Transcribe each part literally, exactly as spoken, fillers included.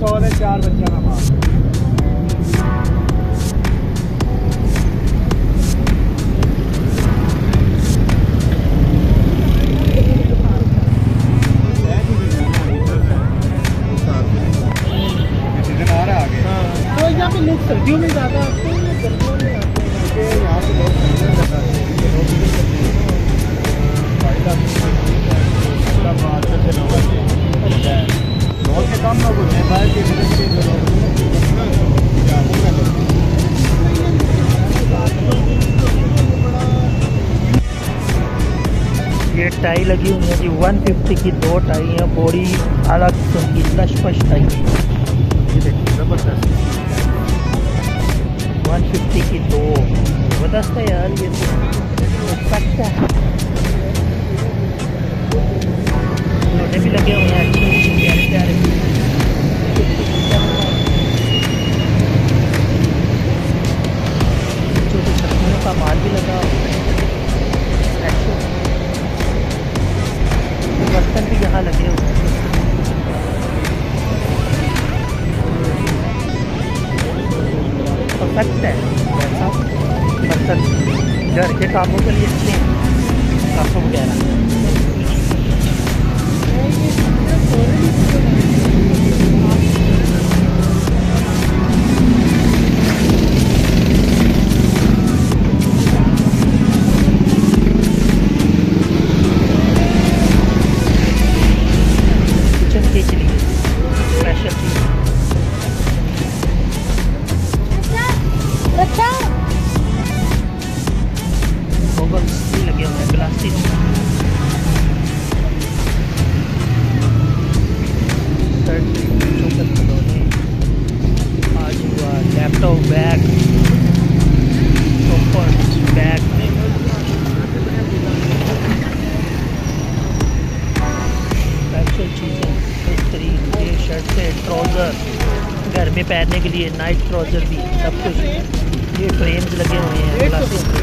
सौ ने चार बच्चा का माल। तो यहाँ पे लोग सर्दियों में ज़्यादा आते हैं या गर्मियों में आते हैं? यहाँ पे लोग सर्दियों में ज़्यादा आते हैं। बहुत से कम लोग होते हैं बाहर के विदेश के जो लोग ये टाई लगी हुई है जी। वन फिफ्टी की दो टाई है, बॉडी अलग किस्म की लशपश टाई है। ये देखिए ज़बरदस्त वन फिफ्टी की दो, ज़बरदस्त है यार। ये तो सकता है। लोटे भी लगे हुए हैं अच्छे प्यारे प्यारे। छोटे छत्तियों का माल भी लगा हुआ है। बर्तन भी यहाँ लगे हुए हैं। परफेक्ट है वैसा बर्तन घर के कामों के लिए अच्छे हैं, काफों वगैरह। लगे हुए हैं प्लास्टिक। आज हुआ लैपटॉप बैग, बैग चीज़ें, बेहतरीन ये शर्ट से ट्राउज़र, घर में पहनने के लिए नाइट ट्राउज़र भी, सब कुछ। ये फ्रेम्स लगे हुए हैं प्लास्टिक।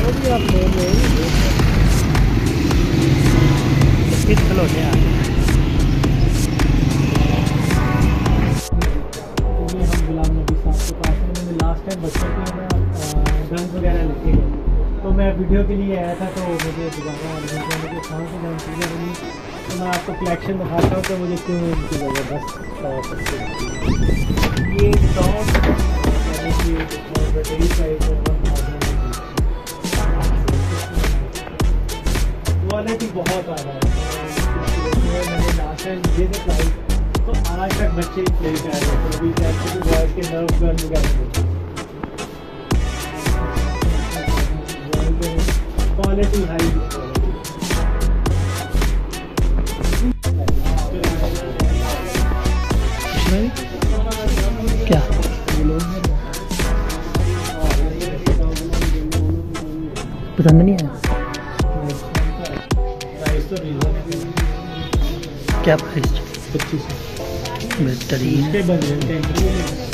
किस खिलौने आ लास्ट टाइम बच्चों के गन्स वगैरह लेके गए, तो मैं वीडियो के लिए आया था। तो मुझे दोबारा मुझे कहाँ से गन चीज़ें बनी, तो मैं आपको कलेक्शन दिखाता हूँ। तो मुझे क्यों इनकी ज़बरदस्त ये क्वालिटी बहुत आ रहा है। मैंने लास्ट टाइम ये दिखाई तो आज तक बच्चे प्ले कर रहे थे। अभी एक्चुअली बॉयज़ के नर्व गन वगैरह क्वालिटी हाई। क्या पसंद नहीं है? क्या प्राइस? पच्चीस। बेहतरीन।